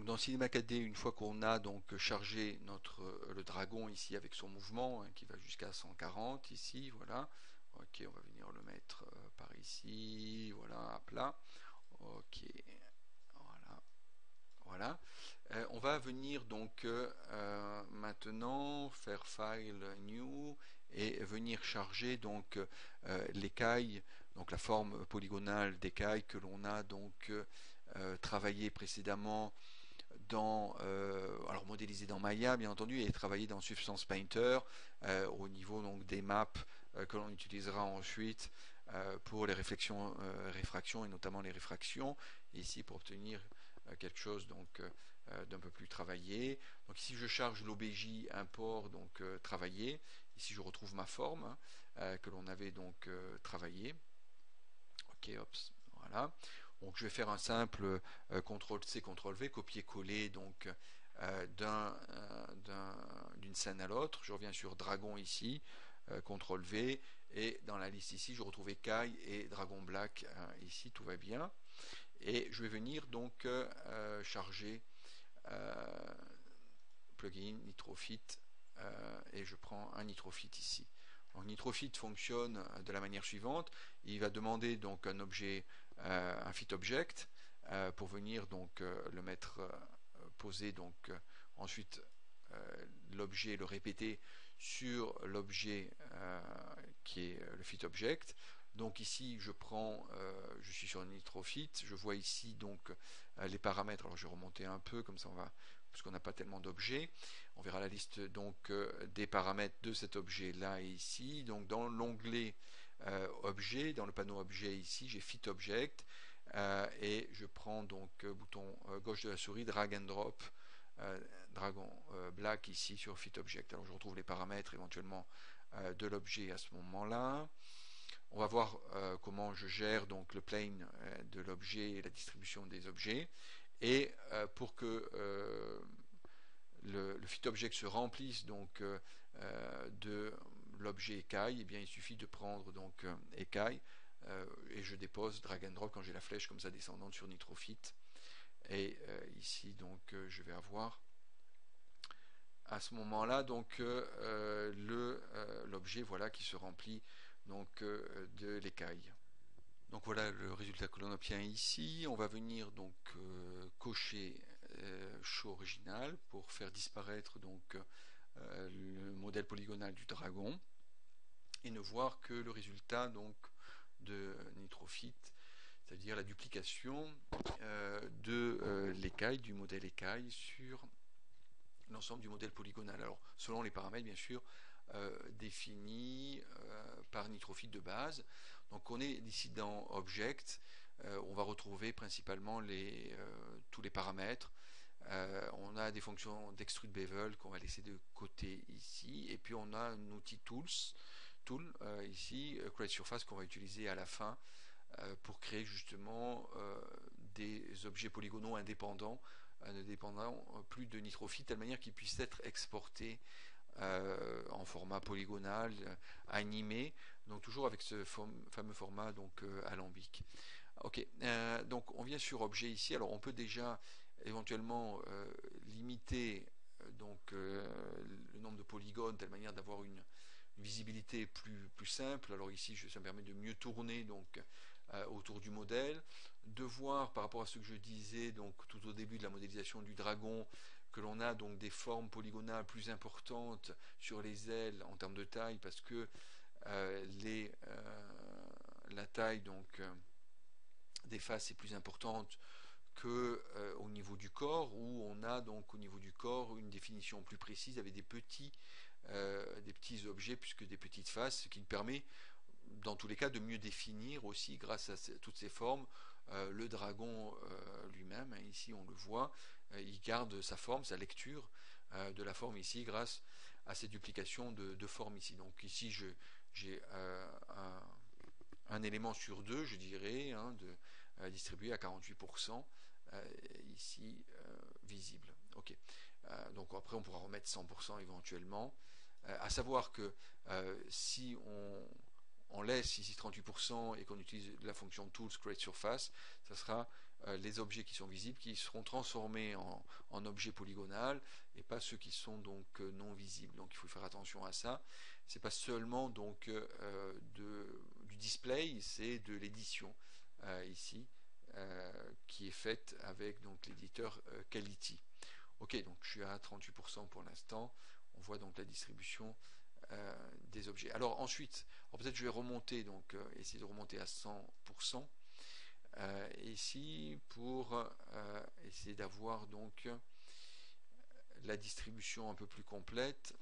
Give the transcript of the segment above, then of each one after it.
Donc dans Cinema 4D, une fois qu'on a donc chargé le dragon ici avec son mouvement hein, qui va jusqu'à 140 ici, voilà. Ok, on va venir le mettre par ici, voilà, à plat. Ok, voilà. Voilà. On va venir donc maintenant faire File New et venir charger donc l'écaille, donc la forme polygonale d'écaille que l'on a donc travaillé précédemment alors modélisé dans Maya bien entendu et travaillé dans Substance Painter au niveau donc des maps que l'on utilisera ensuite pour les réfractions et notamment les réfractions et ici pour obtenir quelque chose donc d'un peu plus travaillé. Donc ici je charge l'OBJ import donc travaillé. Ici je retrouve ma forme que l'on avait donc travaillée. Ok, hop, voilà. Donc je vais faire un simple CTRL-C, CTRL-V, copier-coller donc d'une scène à l'autre. Je reviens sur Dragon ici, CTRL-V, et dans la liste ici, je retrouve Écaille et Dragon Black ici, tout va bien. Et je vais venir donc charger plugin Nitrofit et je prends un Nitrofit ici. Donc Nitrofit fonctionne de la manière suivante. Il va demander donc un objet, un fit object, pour venir donc le mettre posé donc ensuite l'objet le répéter sur l'objet qui est le fit object. Donc ici je prends, je suis sur Nitrofit, je vois ici donc les paramètres. Alors je vais remonter un peu comme ça on va, parce qu'on n'a pas tellement d'objets. On verra la liste donc des paramètres de cet objet là et ici. Donc dans l'onglet objet, dans le panneau objet ici, j'ai fit object et je prends donc bouton gauche de la souris, drag and drop. Dragon Black ici sur Fit Object. Alors je retrouve les paramètres éventuellement de l'objet à ce moment-là. On va voir comment je gère donc le plane de l'objet et la distribution des objets. Et pour que le fit object se remplisse donc de l'objet écaille, eh bien il suffit de prendre donc écaille et je dépose drag and drop quand j'ai la flèche comme ça descendante sur Nitrofit. Et ici donc je vais avoir à ce moment-là donc l'objet voilà qui se remplit donc de l'écaille. Donc voilà le résultat que l'on obtient ici. On va venir donc cocher show original pour faire disparaître donc le modèle polygonal du dragon et ne voir que le résultat donc de Nitrofit, c'est-à-dire la duplication de l'écaille, du modèle écaille sur l'ensemble du modèle polygonal. Alors, selon les paramètres, bien sûr, définis par Nitrofit de base. Donc, on est ici dans Object. On va retrouver principalement tous les paramètres. On a des fonctions d'extrude bevel qu'on va laisser de côté ici. Et puis, on a un outil Tool ici, Create Surface, qu'on va utiliser à la fin pour créer justement des objets polygonaux indépendants, ne dépendant plus de Nitrofit, de telle manière qu'ils puissent être exportés en format polygonal, animé, donc toujours avec ce fameux format donc alambic. Ok, donc on vient sur objet ici. Alors on peut déjà éventuellement limiter donc le nombre de polygones de telle manière d'avoir une visibilité plus simple. Alors ici, ça me permet de mieux tourner donc autour du modèle, de voir par rapport à ce que je disais donc tout au début de la modélisation du dragon que l'on a donc des formes polygonales plus importantes sur les ailes en termes de taille parce que la taille donc des faces est plus importante que au niveau du corps où on a donc au niveau du corps une définition plus précise avec des petits objets puisque des petites faces, ce qui permet dans tous les cas de mieux définir aussi grâce à toutes ces formes le dragon lui-même. Hein, ici on le voit, il garde sa forme, sa lecture de la forme ici grâce à ces duplications de formes ici. Donc ici j'ai un élément sur deux, je dirais, hein, distribué à 48%. Ici visible. Ok. Donc après on pourra remettre 100% éventuellement. À savoir que si on laisse ici 38% et qu'on utilise la fonction Tools Create Surface, ça sera les objets qui sont visibles qui seront transformés en objets polygonal et pas ceux qui sont donc non visibles. Donc il faut faire attention à ça. C'est pas seulement donc du display, c'est de l'édition ici qui est faite avec donc l'éditeur Quality. Ok, donc je suis à 38% pour l'instant. On voit donc la distribution des objets. Alors ensuite, peut-être je vais remonter, donc essayer de remonter à 100%. Ici pour essayer d'avoir donc la distribution un peu plus complète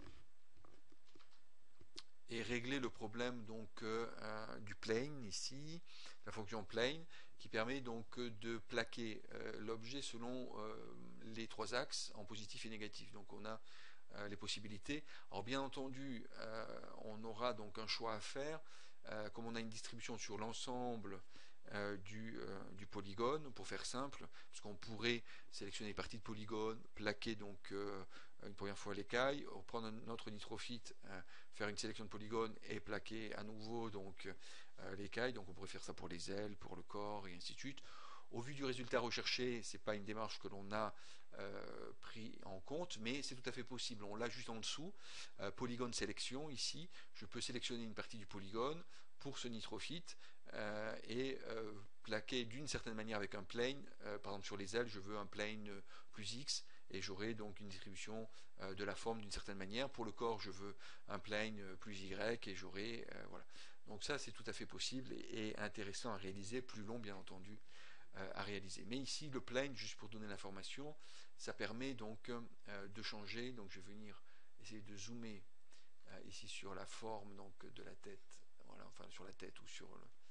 et régler le problème donc du plane ici, la fonction plane qui permet donc de plaquer l'objet selon les trois axes en positif et négatif. Donc on a les possibilités. Alors bien entendu, on aura donc un choix à faire. Comme on a une distribution sur l'ensemble du polygone, pour faire simple, parce qu'on pourrait sélectionner une partie de polygone, plaquer donc une première fois l'écaille, prendre un autre nitrophyte, faire une sélection de polygone et plaquer à nouveau donc l'écaille. Donc on pourrait faire ça pour les ailes, pour le corps et ainsi de suite. Au vu du résultat recherché, c'est pas une démarche que l'on a pris en compte, mais c'est tout à fait possible. On l'a juste en dessous, polygone sélection ici. Je peux sélectionner une partie du polygone pour ce nitrophyte et plaquer d'une certaine manière avec un plane. Par exemple sur les ailes, je veux un plane plus X et j'aurai donc une distribution de la forme d'une certaine manière. Pour le corps, je veux un plane plus Y et j'aurai voilà. Donc ça, c'est tout à fait possible et intéressant à réaliser, plus long bien entendu à réaliser. Mais ici, le plane, juste pour donner l'information, ça permet donc de changer. Donc je vais venir essayer de zoomer ici sur la forme donc de la tête, voilà, enfin sur la tête ou sur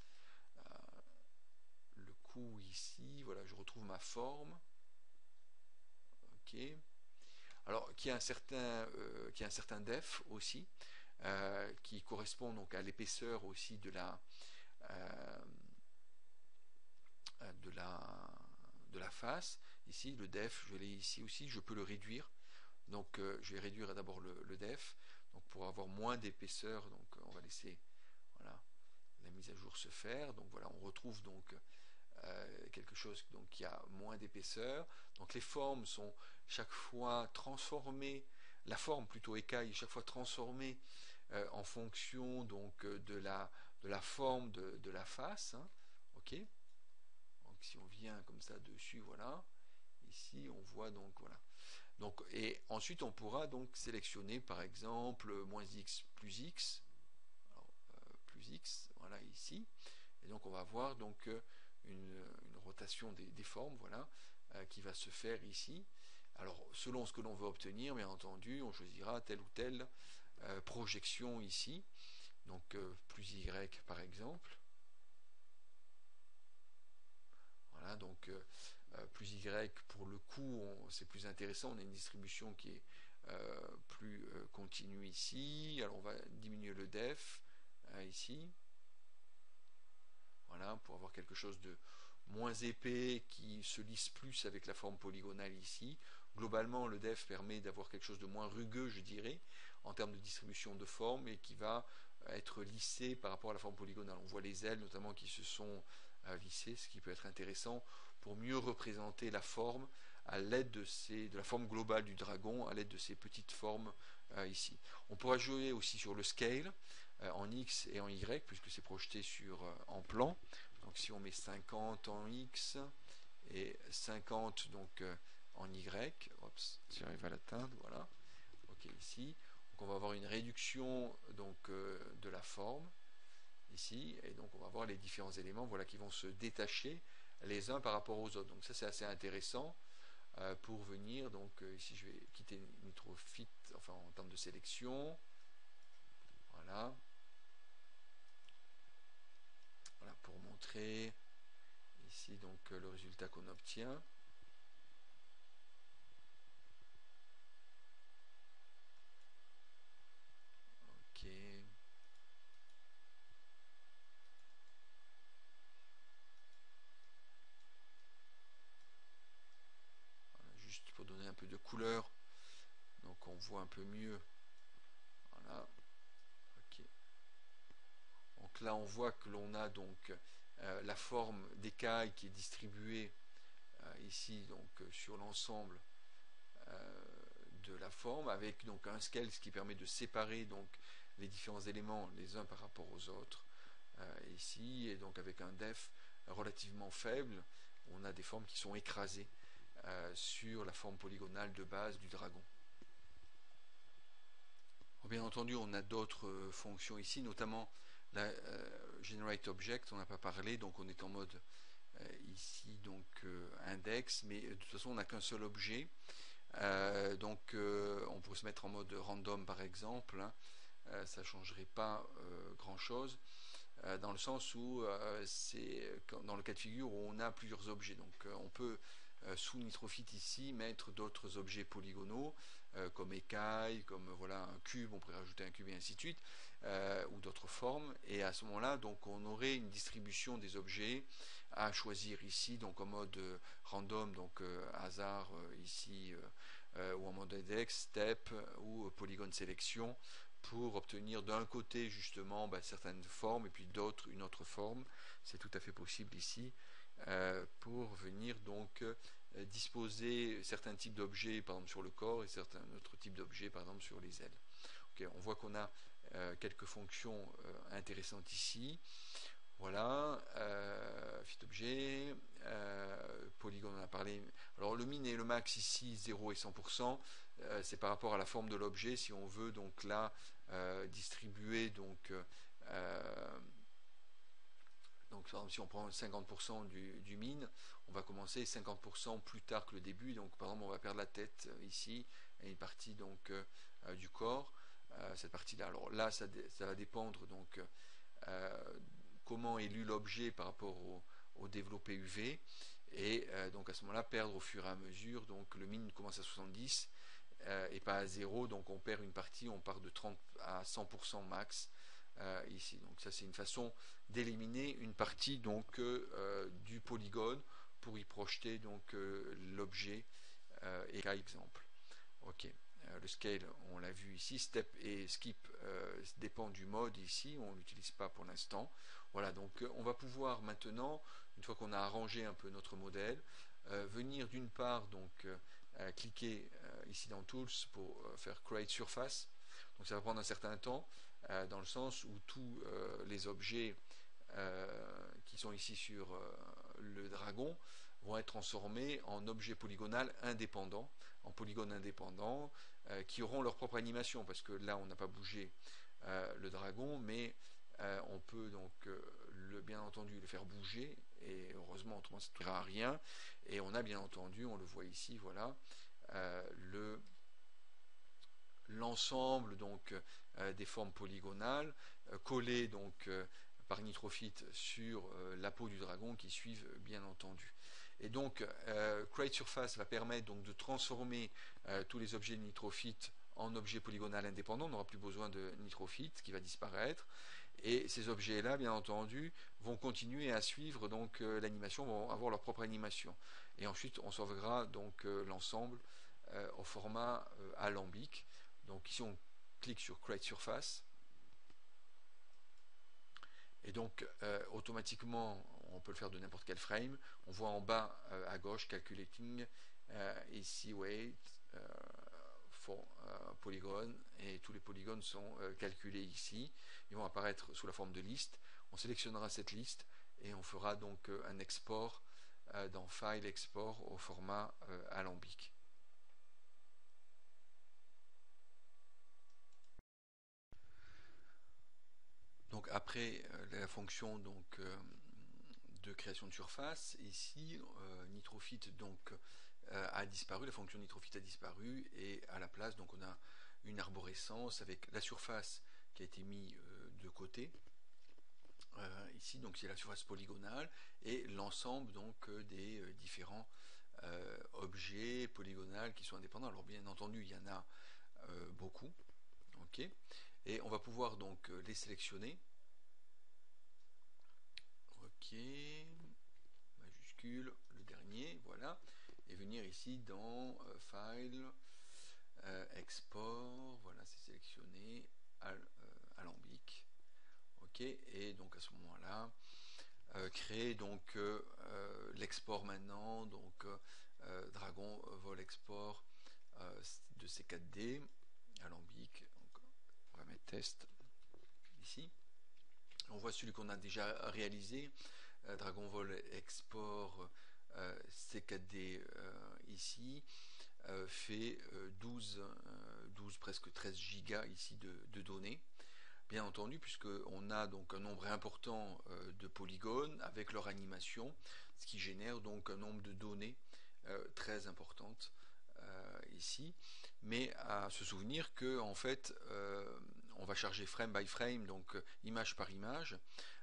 le cou ici. Voilà, je retrouve ma forme. Ok. Alors qui a un certain def aussi, qui correspond donc à l'épaisseur aussi euh, de la de la face. Ici, le def, je l'ai ici aussi, je peux le réduire. Donc, je vais réduire d'abord le def, donc pour avoir moins d'épaisseur. Donc, on va laisser voilà la mise à jour se faire. Donc voilà, on retrouve donc quelque chose donc qui a moins d'épaisseur. Donc les formes sont chaque fois transformées, la forme plutôt écaille chaque fois transformée en fonction donc de la forme de la face. Hein. Ok. Donc si on vient comme ça dessus, voilà. Ici, on voit donc voilà. Donc et ensuite on pourra donc sélectionner par exemple moins x plus x, alors, plus x, voilà ici. Et donc on va voir donc une rotation des formes, voilà, qui va se faire ici. Alors selon ce que l'on veut obtenir, bien entendu, on choisira telle ou telle projection ici. Donc plus y par exemple. Voilà, donc plus y pour le coup, c'est plus intéressant. On a une distribution qui est plus continue ici. Alors on va diminuer le def ici. Voilà, pour avoir quelque chose de moins épais qui se lisse plus avec la forme polygonale ici. Globalement, le def permet d'avoir quelque chose de moins rugueux, je dirais, en termes de distribution de forme et qui va être lissé par rapport à la forme polygonale. On voit les ailes notamment qui se sont lissées, ce qui peut être intéressant pour mieux représenter la forme à l'aide de la forme globale du dragon, à l'aide de ces petites formes ici. On pourra jouer aussi sur le scale en X et en Y, puisque c'est projeté en plan. Donc si on met 50 en X et 50 donc en Y, oups, si j'arrive à l'atteindre, voilà. Ok, ici. Donc on va avoir une réduction donc de la forme ici, et donc on va voir les différents éléments, voilà, qui vont se détacher les uns par rapport aux autres. Donc ça c'est assez intéressant pour venir. Donc ici je vais quitter Nitrofit, enfin en termes de sélection. Voilà. Voilà pour montrer ici donc le résultat qu'on obtient. Ok. Voilà, juste pour donner un peu de couleur, donc on voit un peu mieux. Voilà. Ok. Donc là on voit que l'on a donc la forme d'écaille qui est distribuée ici donc sur l'ensemble de la forme, avec donc un scale, ce qui permet de séparer donc les différents éléments les uns par rapport aux autres ici, et donc avec un def relativement faible, on a des formes qui sont écrasées sur la forme polygonale de base du dragon. Bien entendu, on a d'autres fonctions ici, notamment la Generate Object, on n'a pas parlé, donc on est en mode ici donc index, mais de toute façon on n'a qu'un seul objet, donc on pourrait se mettre en mode random par exemple, hein, ça ne changerait pas grand chose, dans le sens où c'est dans le cas de figure où on a plusieurs objets, donc on peut sous Nitrofit ici mettre d'autres objets polygonaux comme écaille, comme voilà un cube, on pourrait rajouter un cube et ainsi de suite, ou d'autres formes, et à ce moment là donc on aurait une distribution des objets à choisir ici, donc en mode random, donc hasard ici, ou en mode index, step ou polygone sélection, pour obtenir d'un côté justement certaines formes et puis d'autres une autre forme. C'est tout à fait possible ici pour venir donc disposer certains types d'objets par exemple sur le corps et certains autres types d'objets par exemple sur les ailes. Okay, on voit qu'on a quelques fonctions intéressantes ici. Voilà, fit objet, polygone on a parlé. Alors le min et le max ici 0 et 100%, c'est par rapport à la forme de l'objet. Si on veut donc là distribuer donc par exemple, si on prend 50% du min, on va commencer 50% plus tard que le début. Donc par exemple on va perdre la tête ici et une partie donc du corps. Cette partie-là. Alors là ça va dépendre donc comment est lu l'objet par rapport au développé UV, et donc à ce moment-là perdre au fur et à mesure. Donc le min commence à 70 et pas à 0, donc on perd une partie, on part de 30 à 100% max ici. Donc ça c'est une façon d'éliminer une partie donc du polygone pour y projeter donc l'objet et par exemple. Ok. Le scale, on l'a vu ici, step et skip dépend du mode ici, on ne l'utilise pas pour l'instant. Voilà, donc on va pouvoir maintenant, une fois qu'on a arrangé un peu notre modèle, venir d'une part donc cliquer ici dans Tools pour faire Create Surface. Donc ça va prendre un certain temps, dans le sens où tous les objets qui sont ici sur le dragon vont être transformés en objets polygonal indépendants, en polygones indépendants, qui auront leur propre animation, parce que là on n'a pas bougé le dragon, mais on peut donc bien entendu le faire bouger, et heureusement autrement ça ne à rien, et on a bien entendu, on le voit ici, voilà, l'ensemble donc des formes polygonales collées donc par Nitrofit sur la peau du dragon qui suivent bien entendu. Et donc Create Surface va permettre donc de transformer tous les objets de Nitrofit en objets polygonales indépendants. On n'aura plus besoin de Nitrofit qui va disparaître. Et ces objets-là, bien entendu, vont continuer à suivre donc l'animation, vont avoir leur propre animation. Et ensuite, on sauvegardera donc l'ensemble au format alambic. Donc ici, on clique sur Create Surface. Et donc, automatiquement, on peut le faire de n'importe quel frame. On voit en bas à gauche, Calculating, ici, Weight, for Polygon, et tous les polygones sont calculés ici. Ils vont apparaître sous la forme de liste. On sélectionnera cette liste et on fera donc un export dans File Export au format alambic. Donc après la fonction donc de création de surface, ici Nitrofit donc a disparu, la fonction Nitrofit a disparu, et à la place donc on a une arborescence avec la surface qui a été mise de côté. Ici donc c'est la surface polygonale et l'ensemble donc des différents objets polygonaux qui sont indépendants. Alors bien entendu il y en a beaucoup, ok, et on va pouvoir donc les sélectionner. Ok, majuscule, le dernier, voilà, et venir ici dans File, Export, voilà, c'est sélectionné, alambic, ok, et donc à ce moment-là, créer donc l'export maintenant, donc Dragon Vol Export de ces 4D alambic. Donc, on va mettre test ici. On voit celui qu'on a déjà réalisé, Dragon Vol Export C4D ici, fait 12, presque 13 gigas ici de données. Bien entendu, puisqu'on a donc un nombre important de polygones avec leur animation, ce qui génère donc un nombre de données très importantes ici. Mais à se souvenir que en fait, on va charger frame by frame, donc image par image,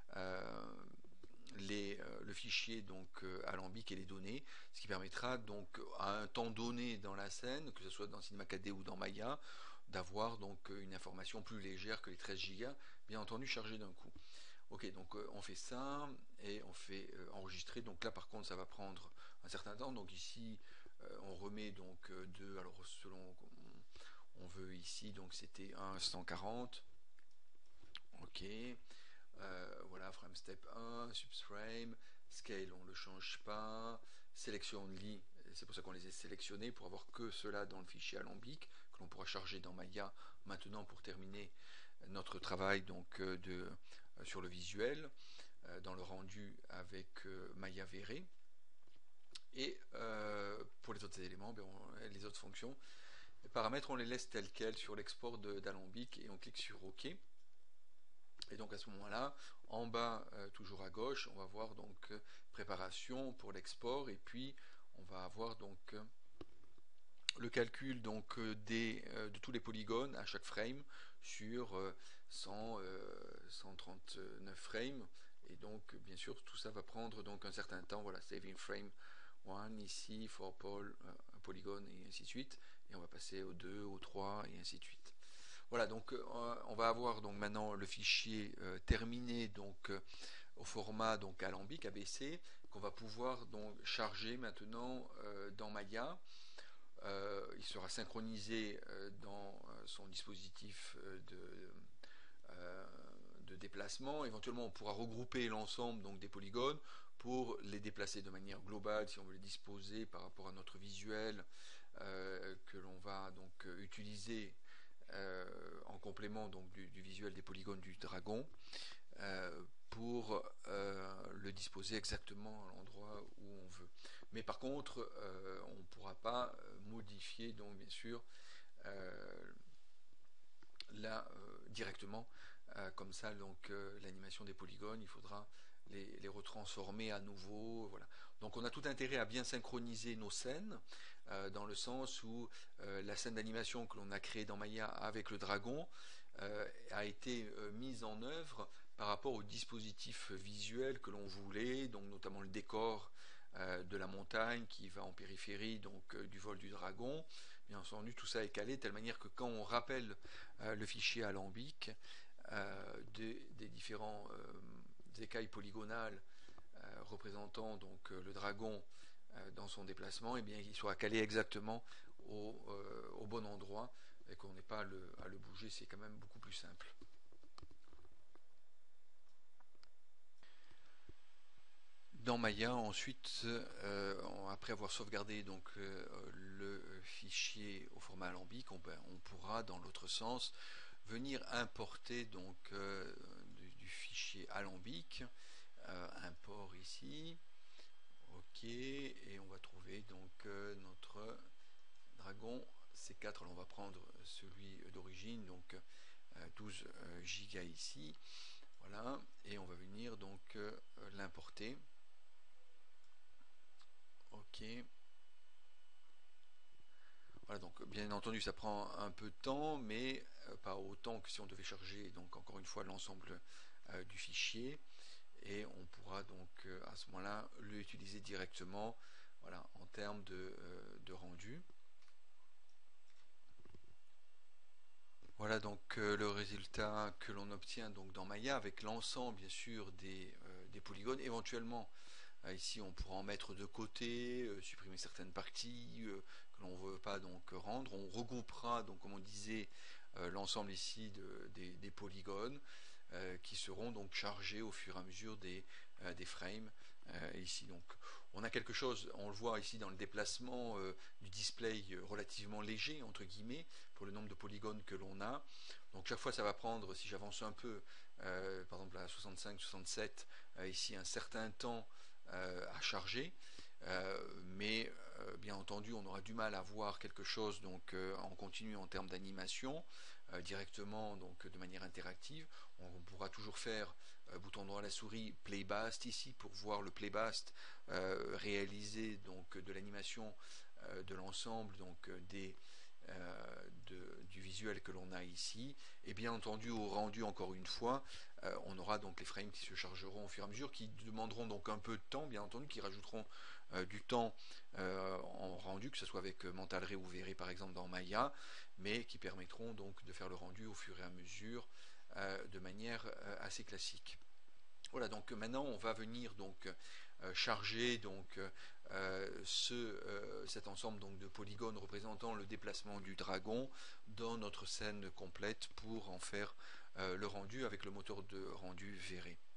le fichier donc alambic et les données, ce qui permettra donc à un temps donné dans la scène, que ce soit dans Cinema 4D ou dans Maya, d'avoir donc une information plus légère que les 13 Go, bien entendu chargée d'un coup. Ok, donc on fait ça et on fait enregistrer. Donc là par contre ça va prendre un certain temps. Donc ici on remet donc 2, alors selon on veut ici, donc c'était 140. Ok, voilà, frame step 1, subframe, scale on ne le change pas, sélection only, c'est pour ça qu'on les a sélectionnés, pour avoir que cela dans le fichier alambic, que l'on pourra charger dans Maya maintenant pour terminer notre travail donc sur le visuel, dans le rendu avec Maya Vere. Et pour les autres éléments, les autres fonctions, les paramètres on les laisse tels quels sur l'export d'alambic et on clique sur OK. Et donc à ce moment-là, en bas, toujours à gauche, on va voir donc préparation pour l'export, et puis on va avoir donc le calcul donc de tous les polygones à chaque frame sur 139 frames. Et donc bien sûr tout ça va prendre donc un certain temps. Voilà, saving frame 1 ici, for un polygone et ainsi de suite. Et on va passer au 2, au 3 et ainsi de suite. Voilà, donc on va avoir donc maintenant le fichier terminé donc au format donc alambic ABC qu'on va pouvoir donc charger maintenant dans Maya. Il sera synchronisé dans son dispositif de déplacement. Éventuellement, on pourra regrouper l'ensemble donc des polygones pour les déplacer de manière globale si on veut les disposer par rapport à notre visuel que l'on va donc utiliser en complément donc du visuel des polygones du dragon pour le disposer exactement à l'endroit où on veut. Mais par contre, on ne pourra pas modifier donc bien sûr là directement comme ça donc l'animation des polygones. Il faudra les retransformer à nouveau. Voilà. Donc on a tout intérêt à bien synchroniser nos scènes dans le sens où la scène d'animation que l'on a créée dans Maya avec le dragon a été mise en œuvre par rapport au dispositif visuel que l'on voulait, donc notamment le décor de la montagne qui va en périphérie donc du vol du dragon. Bien entendu, tout ça est calé de telle manière que quand on rappelle le fichier alambic des différents écailles polygonales représentant donc le dragon dans son déplacement, et bien il soit calé exactement au bon endroit et qu'on n'ait pas à le bouger, c'est quand même beaucoup plus simple. Dans Maya, ensuite, après avoir sauvegardé donc le fichier au format alambic, on pourra, dans l'autre sens, venir importer donc du fichier alambic, import ici, ok, et on va trouver donc notre dragon C4. Alors on va prendre celui d'origine, donc 12 gigas ici, voilà, et on va venir donc l'importer. Ok. Voilà, donc bien entendu ça prend un peu de temps, mais pas autant que si on devait charger donc encore une fois l'ensemble du fichier, et on pourra donc à ce moment-là l'utiliser directement, voilà, en termes de rendu. Voilà donc le résultat que l'on obtient donc dans Maya avec l'ensemble bien sûr des polygones. Éventuellement ici on pourra en mettre de côté, supprimer certaines parties que l'on ne veut pas donc rendre. On regroupera donc comme on disait l'ensemble ici des polygones qui seront donc chargés au fur et à mesure des frames ici. Donc on a quelque chose, on le voit ici dans le déplacement du display relativement léger entre guillemets pour le nombre de polygones que l'on a. Donc chaque fois ça va prendre, si j'avance un peu, par exemple à 65-67 ici un certain temps à charger. Mais bien entendu on aura du mal à voir quelque chose donc en continu en termes d'animation directement donc de manière interactive. On pourra toujours faire bouton droit à la souris playbast ici pour voir le playbast réalisé donc de l'animation de l'ensemble donc du visuel que l'on a ici, et bien entendu au rendu encore une fois on aura donc les frames qui se chargeront au fur et à mesure, qui demanderont donc un peu de temps bien entendu, qui rajouteront du temps en rendu, que ce soit avec Mental Ray ou V-Ray par exemple dans Maya, mais qui permettront donc de faire le rendu au fur et à mesure de manière assez classique. Voilà, donc maintenant on va venir donc charger donc cet ensemble donc de polygones représentant le déplacement du dragon dans notre scène complète pour en faire le rendu avec le moteur de rendu V-Ray.